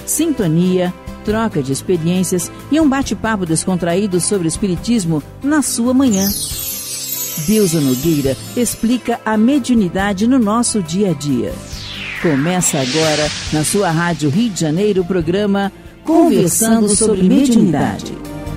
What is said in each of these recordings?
sintonia, troca de experiências e um bate-papo descontraído sobre o espiritismo na sua manhã. Deusa Nogueira explica a mediunidade no nosso dia a dia. Começa agora, na sua Rádio Rio de Janeiro, o programa Conversando sobre Mediunidade.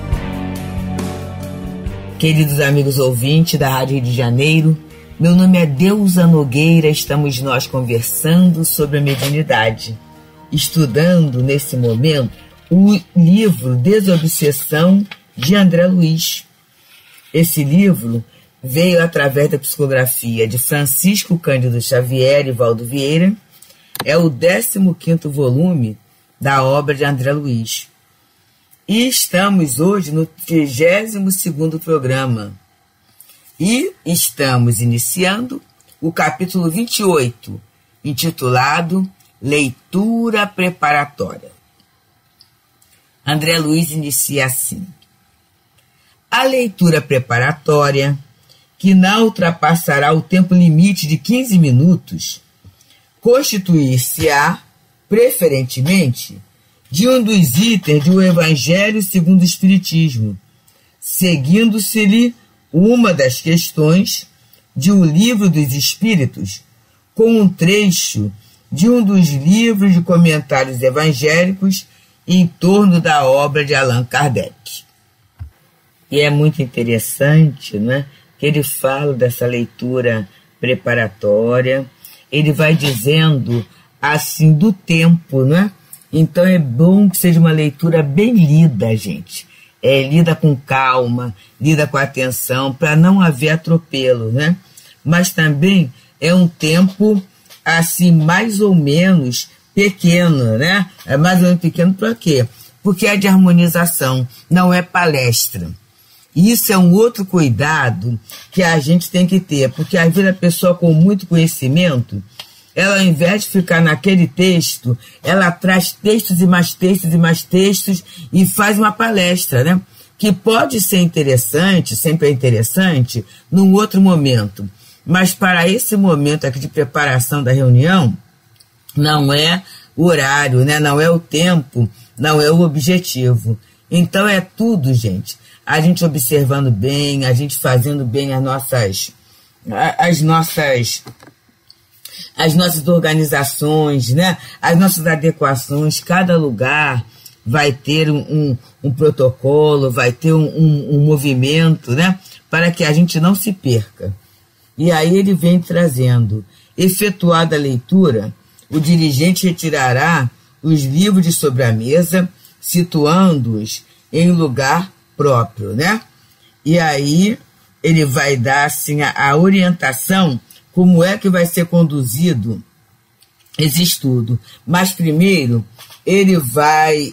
Queridos amigos ouvintes da Rádio Rio de Janeiro, meu nome é Deusa Nogueira, estamos nós conversando sobre a mediunidade, estudando nesse momento o livro Desobsessão de André Luiz. Esse livro veio através da psicografia de Francisco Cândido Xavier e Valdo Vieira. É o 15º volume da obra de André Luiz. E estamos hoje no 32º programa. E estamos iniciando o capítulo 28, intitulado Leitura Preparatória. André Luiz inicia assim: a leitura preparatória, que não ultrapassará o tempo limite de 15 minutos, constituir-se-á, preferentemente, de um dos itens do Evangelho segundo o Espiritismo, seguindo-se-lhe uma das questões de um livro dos Espíritos, com um trecho de um dos livros de comentários evangélicos em torno da obra de Allan Kardec. E é muito interessante, né, que ele fala dessa leitura preparatória, ele vai dizendo assim do tempo, né? Então é bom que seja uma leitura bem lida, gente. Lida com calma, lida com atenção, para não haver atropelo, né? Mas também é um tempo assim mais ou menos pequeno, né? É mais ou menos pequeno para quê? Porque é de harmonização, não é palestra. Isso é um outro cuidado que a gente tem que ter, porque às vezes a pessoa com muito conhecimento, ela, ao invés de ficar naquele texto, ela traz textos e mais textos e mais textos e faz uma palestra, né? Que pode ser interessante, sempre é interessante, num outro momento. Mas para esse momento aqui de preparação da reunião, não é o horário, né? Não é o tempo, não é o objetivo. Então é tudo, gente. A gente observando bem, a gente fazendo bem as nossas organizações, né? As nossas adequações. Cada lugar vai ter um protocolo, vai ter um movimento, né? Para que a gente não se perca. E aí ele vem trazendo: efetuada a leitura, o dirigente retirará os livros de sobre a mesa, situando-os em lugar próprio, né? E aí ele vai dar assim a orientação como é que vai ser conduzido esse estudo. Mas primeiro ele vai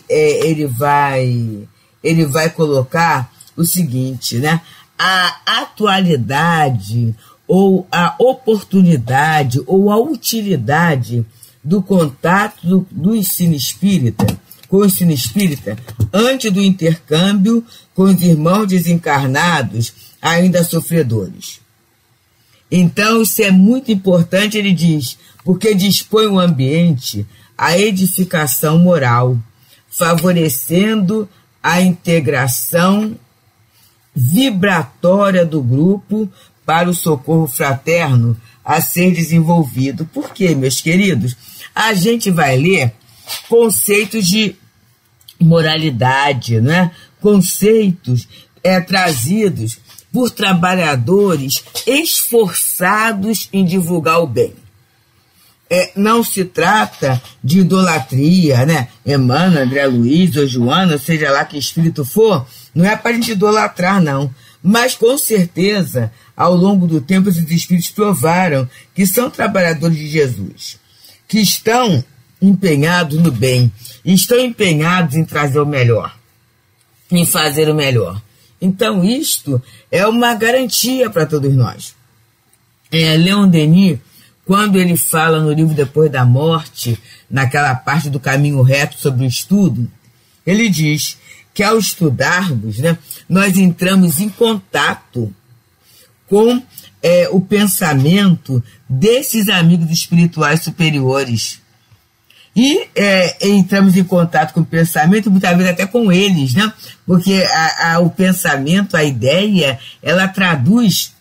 colocar o seguinte, né? A atualidade ou a oportunidade ou a utilidade do contato do ensino espírita com o ensino espírita antes do intercâmbio com os irmãos desencarnados ainda sofredores. Então isso é muito importante, ele diz, porque dispõe o ambiente à edificação moral, favorecendo a integração vibratória do grupo para o socorro fraterno a ser desenvolvido. Por quê, meus queridos? A gente vai ler conceitos de moralidade, né? Conceitos trazidos por trabalhadores esforçados em divulgar o bem. Não se trata de idolatria, né? Emmanuel, André Luiz ou Joana, seja lá que espírito for, não é para a gente idolatrar, não. Mas, com certeza, ao longo do tempo, esses espíritos provaram que são trabalhadores de Jesus, que estão empenhados no bem, estão empenhados em trazer o melhor, em fazer o melhor. Então, isto é uma garantia para todos nós. Leon Denis, quando ele fala no livro Depois da Morte, naquela parte do caminho reto sobre o estudo, ele diz que ao estudarmos, né, nós entramos em contato com o pensamento desses amigos espirituais superiores, E entramos em contato com o pensamento, muitas vezes até com eles, né? Porque o pensamento, a ideia, ela traduz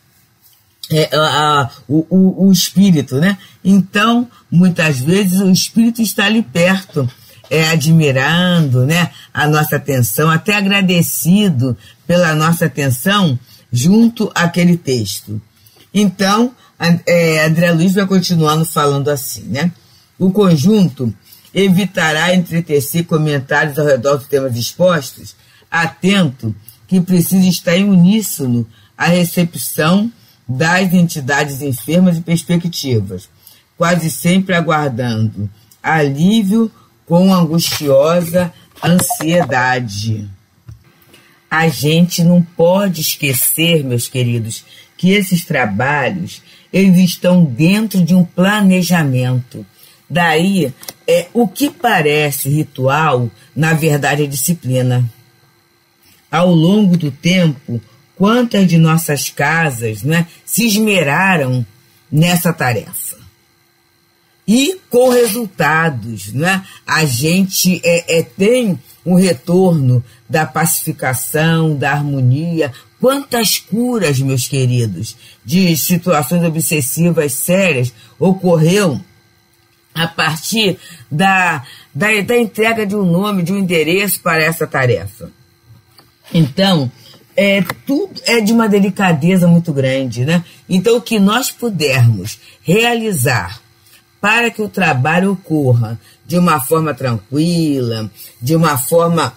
o espírito, né? Então, muitas vezes o espírito está ali perto, admirando, né, a nossa atenção, até agradecido pela nossa atenção junto àquele texto. Então, André Luiz vai continuando falando assim, né? O conjunto evitará entretecer comentários ao redor dos temas expostos, atento que precisa estar em uníssono à recepção das entidades enfermas e perspectivas, quase sempre aguardando alívio com angustiosa ansiedade. A gente não pode esquecer, meus queridos, que esses trabalhos, eles estão dentro de um planejamento. Daí, o que parece ritual, na verdade é disciplina. Ao longo do tempo, quantas de nossas casas, né, se esmeraram nessa tarefa? E com resultados, né? A gente tem um retorno da pacificação, da harmonia. Quantas curas, meus queridos, de situações obsessivas sérias ocorreu a partir da entrega de um nome, de um endereço para essa tarefa. Então, tudo é de uma delicadeza muito grande, né? Então, o que nós pudermos realizar para que o trabalho ocorra de uma forma tranquila, de uma forma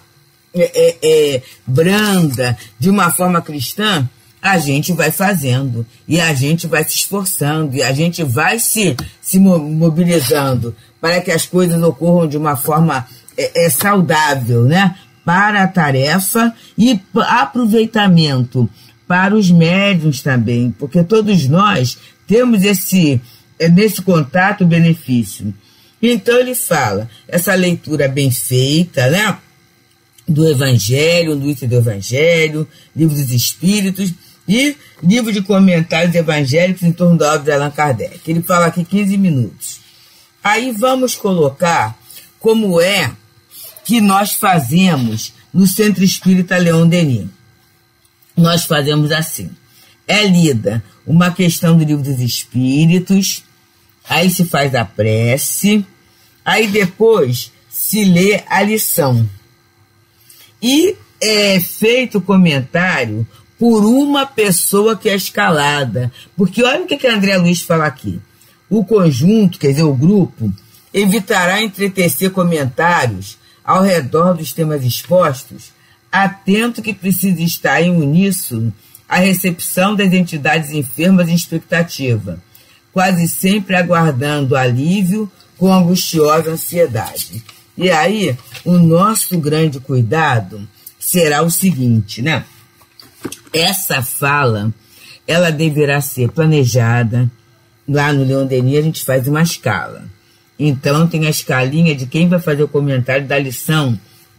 branda, de uma forma cristã, a gente vai fazendo, e a gente vai se esforçando, e a gente vai se mobilizando para que as coisas ocorram de uma forma saudável, né? Para a tarefa e aproveitamento para os médiuns também, porque todos nós temos nesse contato benefício. Então ele fala, essa leitura bem feita, né? Do Evangelho, do Item do Evangelho, Livro dos Espíritos e livro de comentários evangélicos em torno da obra de Allan Kardec. Ele fala aqui 15 minutos. Aí vamos colocar como é que nós fazemos no Centro Espírita Leon Denis. Nós fazemos assim. É lida uma questão do Livro dos Espíritos, aí se faz a prece, aí depois se lê a lição. E é feito o comentário por uma pessoa que é escalada. Porque olha o que André Luiz fala aqui. O conjunto, quer dizer, o grupo, evitará entretecer comentários ao redor dos temas expostos, atento que precisa estar em uníssono à recepção das entidades enfermas em expectativa, quase sempre aguardando alívio com angustiosa ansiedade. E aí, o nosso grande cuidado será o seguinte, né? Essa fala, ela deverá ser planejada. Lá no Leon Denis a gente faz uma escala. Então tem a escalinha de quem vai fazer o comentário da lição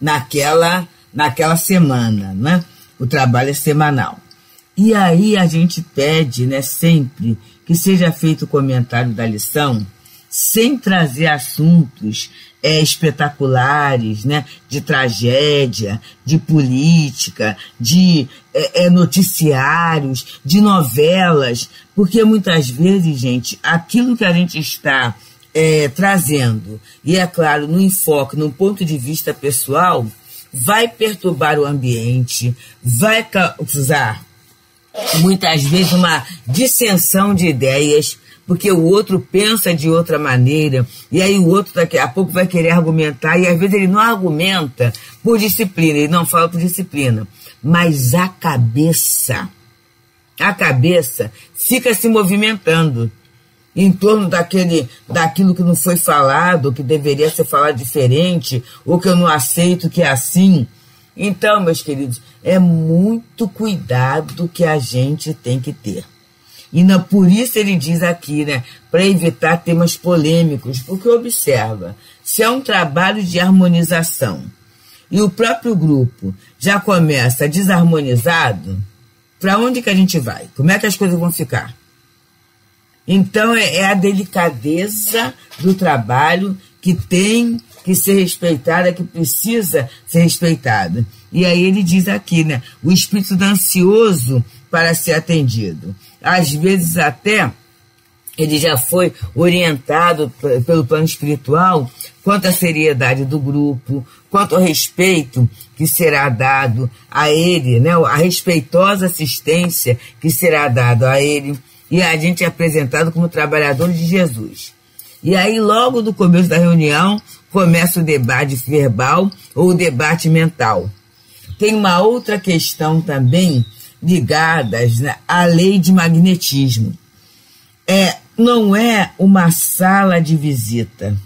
naquela semana, né? O trabalho é semanal. E aí a gente pede, né, sempre que seja feito o comentário da lição sem trazer assuntos espetaculares, né, de tragédia, de política, de noticiários, de novelas, porque muitas vezes, gente, aquilo que a gente está trazendo, e é claro, no enfoque, no ponto de vista pessoal, vai perturbar o ambiente, vai causar muitas vezes uma dissensão de ideias, porque o outro pensa de outra maneira, e aí o outro daqui a pouco vai querer argumentar, e às vezes ele não argumenta por disciplina, ele não fala por disciplina, mas a cabeça fica se movimentando em torno daquilo que não foi falado, ou que deveria ser falado diferente, ou que eu não aceito que é assim. Então, meus queridos, é muito cuidado que a gente tem que ter. E não, por isso ele diz aqui, né, para evitar temas polêmicos, porque observa, se é um trabalho de harmonização e o próprio grupo já começa desarmonizado, para onde que a gente vai? Como é que as coisas vão ficar? Então é a delicadeza do trabalho que tem que ser respeitada, que precisa ser respeitada. E aí ele diz aqui, né? O espírito está ansioso para ser atendido. Às vezes até ele já foi orientado pelo plano espiritual quanto à seriedade do grupo, quanto ao respeito que será dado a ele, né? A respeitosa assistência que será dada a ele. E a gente é apresentado como trabalhador de Jesus. E aí, logo no começo da reunião, começa o debate verbal ou o debate mental. Tem uma outra questão também ligada, né, à lei de magnetismo. Não é uma sala de visita.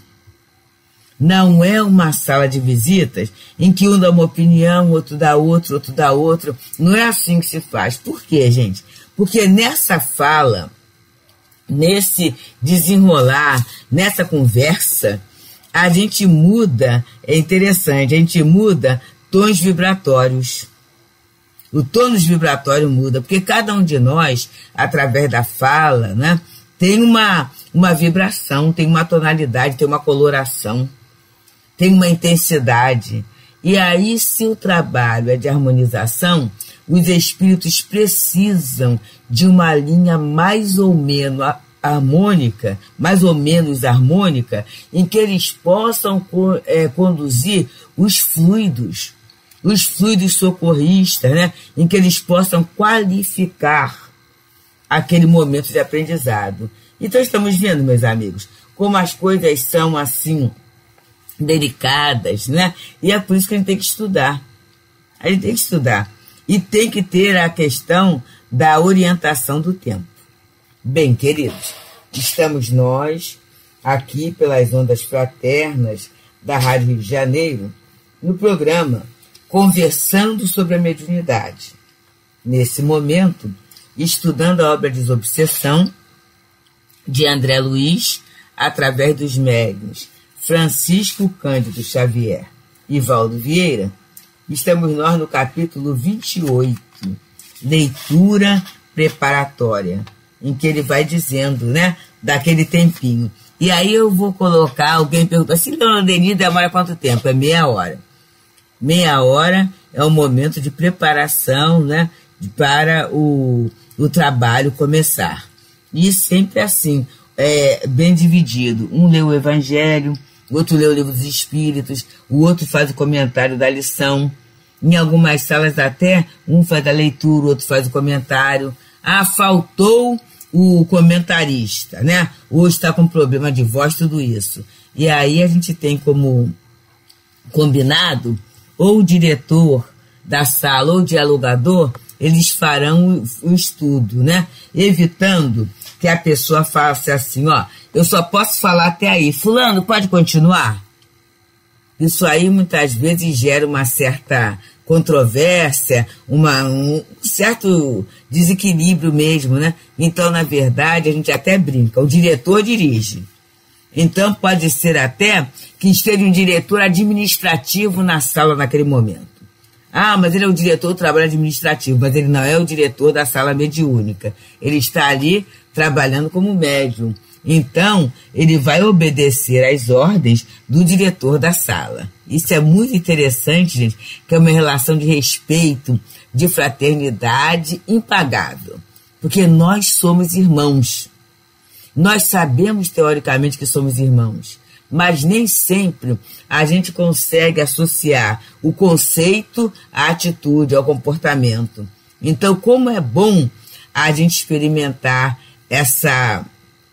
Não é uma sala de visitas em que um dá uma opinião, outro dá outra, outro dá outra. Não é assim que se faz. Por quê, gente? Porque nessa fala, nesse desenrolar, nessa conversa, a gente muda, é interessante, a gente muda tons vibratórios. O tônus vibratório muda, porque cada um de nós, através da fala, né, tem uma vibração, tem uma tonalidade, tem uma coloração, tem uma intensidade. E aí, se o trabalho é de harmonização, os espíritos precisam de uma linha mais ou menos harmônica, em que eles possam conduzir os fluidos socorristas, né? Em que eles possam qualificar aquele momento de aprendizado. Então estamos vendo, meus amigos, como as coisas são assim delicadas, né? E é por isso que a gente tem que estudar. A gente tem que estudar. E tem que ter a questão da orientação do tempo. Bem, queridos, estamos nós aqui pelas ondas fraternas da Rádio Rio de Janeiro, no programa Conversando sobre a Mediunidade. Nesse momento, estudando a obra Desobsessão, de André Luiz, através dos médiuns Francisco Cândido Xavier e Valdo Vieira. Estamos nós no capítulo 28, leitura preparatória, em que ele vai dizendo, né, daquele tempinho. E aí eu vou colocar, alguém pergunta, se Dona Denise demora quanto tempo? É meia hora. Meia hora é o momento de preparação, né, para o trabalho começar. E sempre assim, bem dividido. Um lê o Evangelho, o outro lê o Livro dos Espíritos, o outro faz o comentário da lição. Em algumas salas até, um faz a leitura, o outro faz o comentário. Ah, faltou o comentarista, né? Hoje está com problema de voz, tudo isso. E aí a gente tem como combinado, ou o diretor da sala ou o dialogador, eles farão o estudo, né? Evitando que a pessoa faça assim, ó, eu só posso falar até aí. Fulano, pode continuar? Isso aí muitas vezes gera uma certa controvérsia, um certo desequilíbrio mesmo, né? Então, na verdade, a gente até brinca, o diretor dirige. Então, pode ser até que esteja um diretor administrativo na sala naquele momento. Ah, mas ele é o diretor do trabalho administrativo, mas ele não é o diretor da sala mediúnica. Ele está ali trabalhando como médium. Então, ele vai obedecer às ordens do diretor da sala. Isso é muito interessante, gente, que é uma relação de respeito, de fraternidade impagável. Porque nós somos irmãos. Nós sabemos, teoricamente, que somos irmãos, mas nem sempre a gente consegue associar o conceito à atitude, ao comportamento. Então, como é bom a gente experimentar essa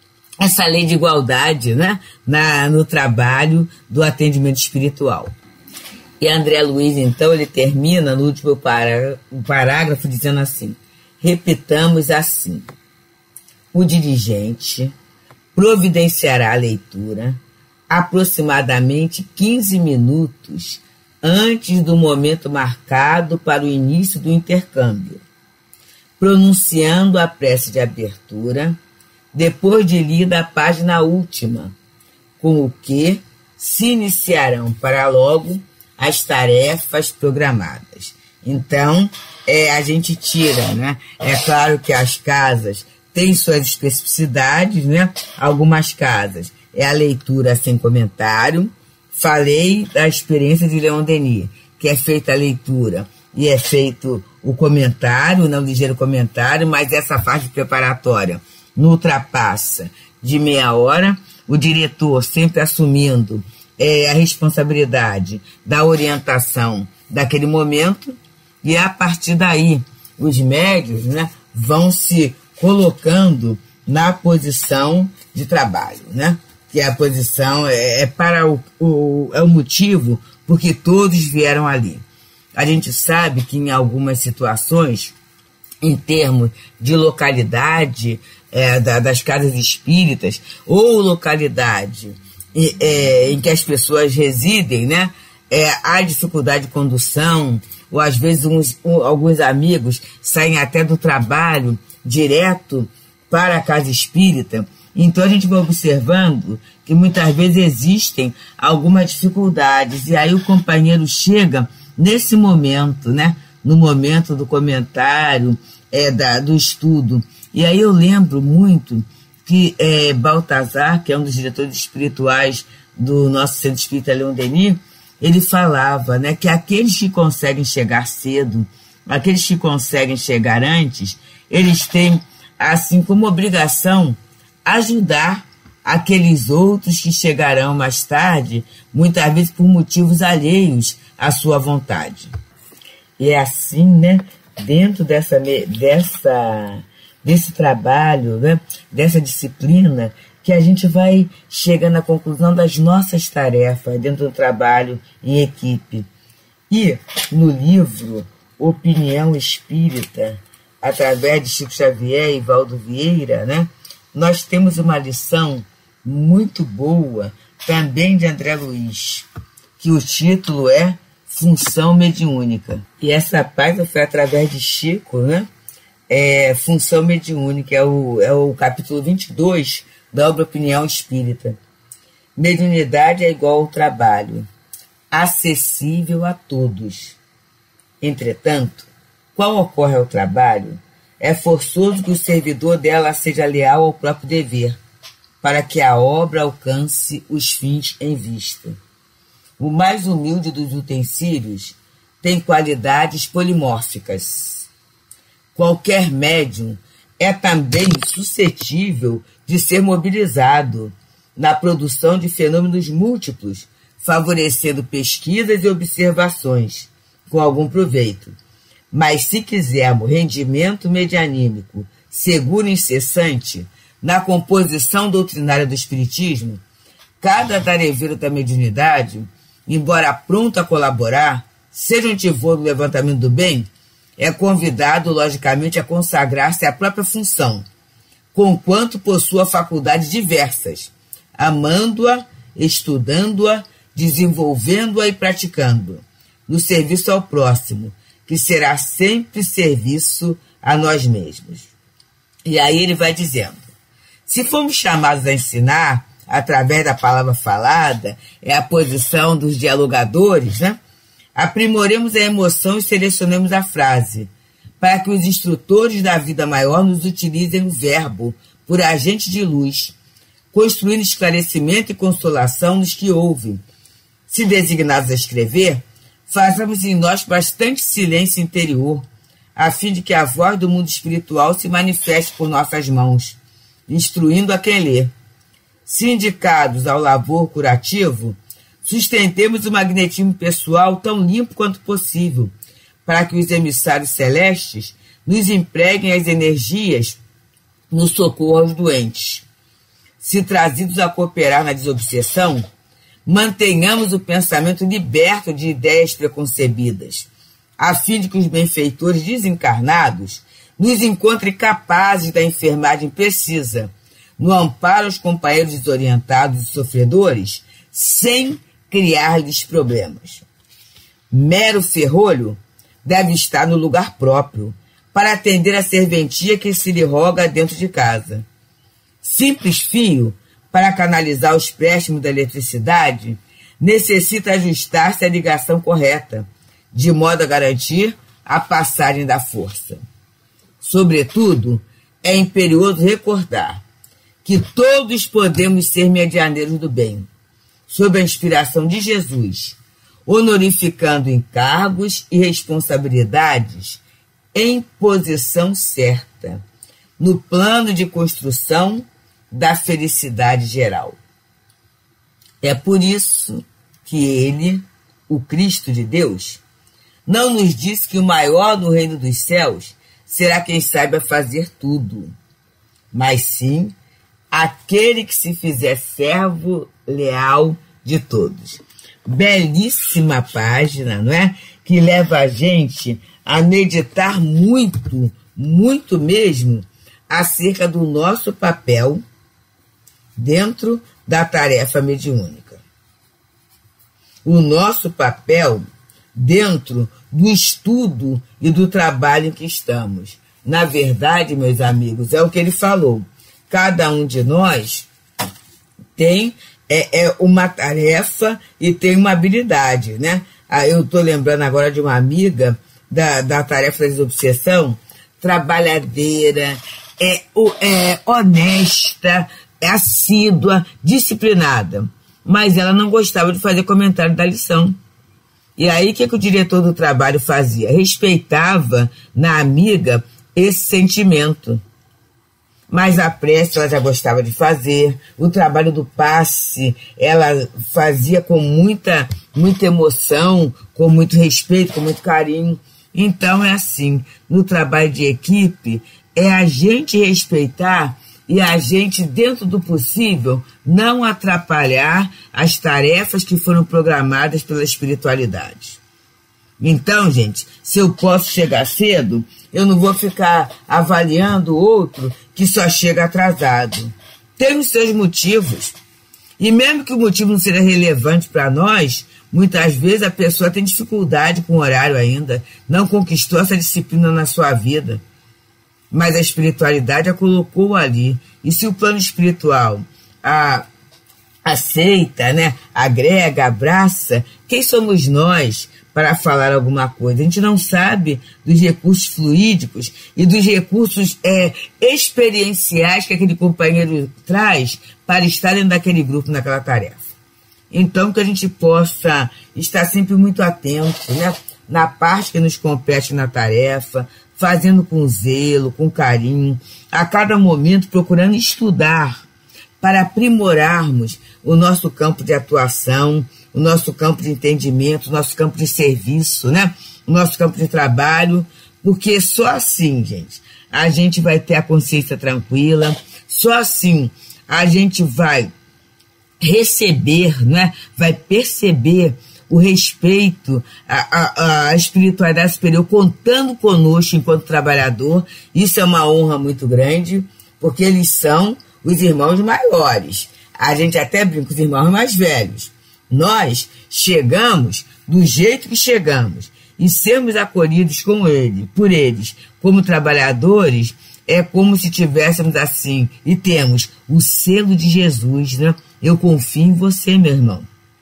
lei de igualdade, né, no trabalho do atendimento espiritual. E André Luiz, então, ele termina no último parágrafo dizendo assim, repitamos assim, o dirigente providenciará a leitura aproximadamente 15 minutos antes do momento marcado para o início do intercâmbio, pronunciando a prece de abertura, depois de lida a página última, com o que se iniciarão para logo as tarefas programadas. Então, a gente tira, né? É claro que as casas têm suas especificidades, né? Algumas casas é a leitura sem comentário. Falei da experiência de Leon Denis, que é feita a leitura e é feito o comentário, não ligeiro comentário, mas essa fase preparatória não ultrapassa de meia hora, o diretor sempre assumindo a responsabilidade da orientação daquele momento, e a partir daí os médios, né, vão se colocando na posição de trabalho, né? Que a posição para o motivo porque todos vieram ali. A gente sabe que em algumas situações, em termos de localidade das casas espíritas, ou localidade em que as pessoas residem, né, há dificuldade de condução, ou às vezes alguns amigos saem até do trabalho direto para a casa espírita. Então a gente vai observando que muitas vezes existem algumas dificuldades, e aí o companheiro chega nesse momento, né? No momento do comentário, do estudo. E aí eu lembro muito que Baltazar, que é um dos diretores espirituais do nosso Centro Espírita Leon Denis, ele falava, né, que aqueles que conseguem chegar cedo, aqueles que conseguem chegar antes, eles têm, assim como obrigação, ajudar aqueles outros que chegarão mais tarde, muitas vezes por motivos alheios à sua vontade. E é assim, né, dentro desse trabalho, né, dessa disciplina, que a gente vai chegando à conclusão das nossas tarefas dentro do trabalho em equipe. E no livro Opinião Espírita, através de Chico Xavier e Valdo Vieira, né, nós temos uma lição muito boa também de André Luiz, que o título é Função Mediúnica. E essa página foi através de Chico, né? Função Mediúnica, é o capítulo 22 da obra Opinião Espírita. Mediunidade é igual ao trabalho, acessível a todos. Entretanto, qual ocorre ao trabalho, é forçoso que o servidor dela seja leal ao próprio dever, para que a obra alcance os fins em vista. O mais humilde dos utensílios tem qualidades polimórficas. Qualquer médium é também suscetível de ser mobilizado na produção de fenômenos múltiplos, favorecendo pesquisas e observações com algum proveito. Mas se quisermos rendimento medianímico seguro e incessante na composição doutrinária do Espiritismo, cada tareveiro da mediunidade, embora pronto a colaborar, seja um tivô do levantamento do bem, é convidado, logicamente, a consagrar-se à própria função, conquanto possua faculdades diversas, amando-a, estudando-a, desenvolvendo-a e praticando, no serviço ao próximo, que será sempre serviço a nós mesmos. E aí ele vai dizendo, se formos chamados a ensinar, através da palavra falada, é a posição dos dialogadores, né? Aprimoremos a emoção e selecionemos a frase, para que os instrutores da vida maior nos utilizem o verbo por agente de luz, construindo esclarecimento e consolação nos que ouvem. Se designados a escrever, façamos em nós bastante silêncio interior, a fim de que a voz do mundo espiritual se manifeste por nossas mãos, instruindo a quem lê. Se indicados ao labor curativo, sustentemos o magnetismo pessoal tão limpo quanto possível, para que os emissários celestes nos empreguem as energias no socorro aos doentes. Se trazidos a cooperar na desobsessão, mantenhamos o pensamento liberto de ideias preconcebidas, a fim de que os benfeitores desencarnados nos encontrem capazes da enfermagem precisa, no amparo aos companheiros desorientados e sofredores, sem criar-lhes problemas. Mero ferrolho deve estar no lugar próprio, para atender a serventia que se lhe roga dentro de casa. Simples fio, para canalizar os préstimos da eletricidade, necessita ajustar-se à ligação correta, de modo a garantir a passagem da força. Sobretudo, é imperioso recordar que todos podemos ser medianeiros do bem, sob a inspiração de Jesus, honorificando encargos e responsabilidades em posição certa, no plano de construção da felicidade geral. É por isso que ele, o Cristo de Deus, não nos disse que o maior no reino dos céus será quem saiba fazer tudo, mas sim aquele que se fizer servo leal de todos. Belíssima página, não é? Que leva a gente a meditar muito, muito mesmo, acerca do nosso papel dentro da tarefa mediúnica. O nosso papel dentro do estudo e do trabalho em que estamos. Na verdade, meus amigos, é o que ele falou. Cada um de nós tem uma tarefa e tem uma habilidade, né? Eu estou lembrando agora de uma amiga da tarefa da desobsessão, trabalhadeira, honesta, assídua, disciplinada. Mas ela não gostava de fazer comentário da lição. E aí, o que o diretor do trabalho fazia? Respeitava na amiga esse sentimento. Mas a prece ela já gostava de fazer, o trabalho do passe ela fazia com muita emoção, com muito respeito, com muito carinho. Então é assim, no trabalho de equipe, é a gente respeitar e a gente, dentro do possível, não atrapalhar as tarefas que foram programadas pela espiritualidade. Então, gente, se eu posso chegar cedo, eu não vou ficar avaliando o outro que só chega atrasado. Tem os seus motivos. E mesmo que o motivo não seja relevante para nós, muitas vezes a pessoa tem dificuldade com o horário ainda, não conquistou essa disciplina na sua vida. Mas a espiritualidade a colocou ali. E se o plano espiritual aceita, né, agrega, abraça, quem somos nós para falar alguma coisa? A gente não sabe dos recursos fluídicos e dos recursos experienciais que aquele companheiro traz para estar dentro daquele grupo, naquela tarefa. Então, que a gente possa estar sempre muito atento, né, na parte que nos compete na tarefa, fazendo com zelo, com carinho, a cada momento procurando estudar para aprimorarmos o nosso campo de atuação, o nosso campo de entendimento, o nosso campo de serviço, né? O nosso campo de trabalho, porque só assim, gente, a gente vai ter a consciência tranquila, só assim a gente vai receber, né? Vai perceber o respeito, a espiritualidade superior contando conosco enquanto trabalhador. Isso é uma honra muito grande, porque eles são os irmãos maiores. A gente até brinca, os irmãos mais velhos. Nós chegamos do jeito que chegamos e sermos acolhidos por eles como trabalhadores é como se tivéssemos assim, e temos o selo de Jesus, né? Eu confio em você, meu irmão.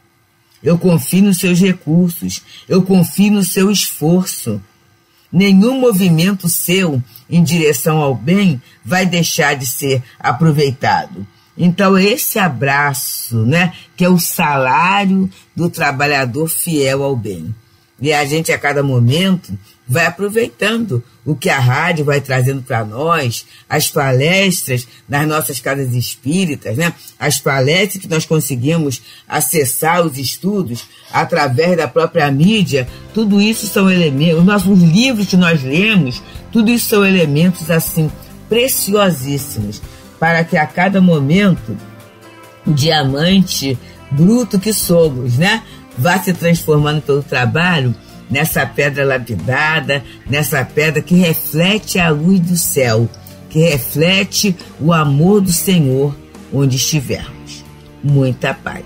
Eu confio nos seus recursos, eu confio no seu esforço. Nenhum movimento seu em direção ao bem vai deixar de ser aproveitado. Então, esse abraço, né, que é o salário do trabalhador fiel ao bem. E a gente, a cada momento, vai aproveitando o que a rádio vai trazendo para nós, as palestras nas nossas casas espíritas, né, as palestras que nós conseguimos acessar os estudos através da própria mídia. Tudo isso são elementos, os nossos livros que nós lemos, tudo isso são elementos, assim, preciosíssimos, para que a cada momento o diamante bruto que somos, né, vá se transformando pelo trabalho nessa pedra lapidada, nessa pedra que reflete a luz do céu, que reflete o amor do Senhor onde estivermos. Muita paz.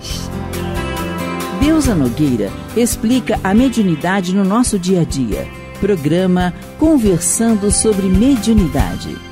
Deusa Nogueira explica a mediunidade no nosso dia a dia. Programa Conversando sobre Mediunidade.